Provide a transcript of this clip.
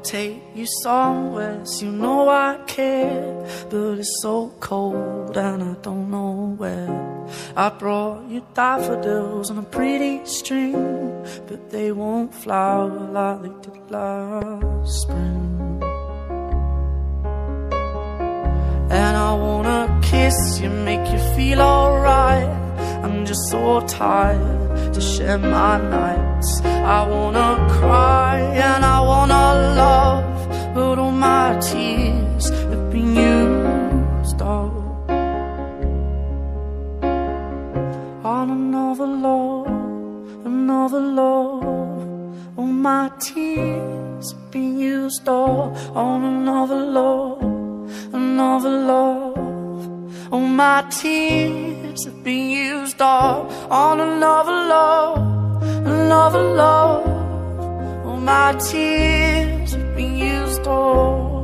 take you somewhere, so you know I care. But it's so cold and I don't know where. I brought you daffodils on a pretty string, but they won't flower like they did last spring. And I wanna kiss you, make you feel alright. I'm just so tired to share my nights. I wanna cry and I wanna love, but all my tears have been used up on another love, another love. All my tears have been used up on another love, another love. All my tears have been used up on another love, another love. All my tears have been used up.